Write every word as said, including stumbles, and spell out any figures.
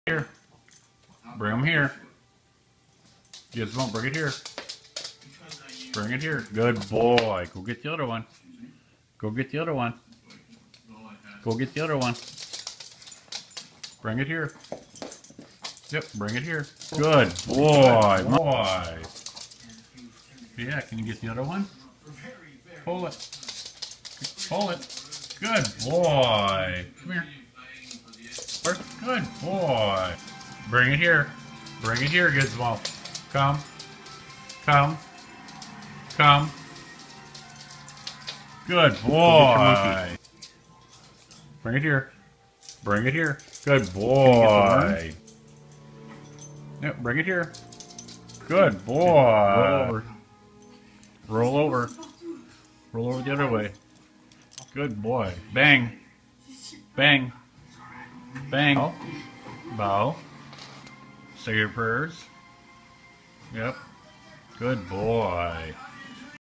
Here. Bring him here. Gizmo, bring it here. Bring it here. Good boy. Go get the other one. Go get the other one. Go get the other one. Bring it here. Yep, bring it here. Good boy. Boy. Yeah, can you get the other one? Pull it. Pull it. Good boy. Come here. Good boy. Bring it here. Bring it here, Gizmo. Come. Come. Come. Good boy. Bring it here. Bring it here. Good boy. Yep, bring it here. Good boy. Roll over. Roll over. Roll over the other way. Good boy. Bang. Bang. Bang. Bow. Bow. Say your prayers. Yep. Good boy.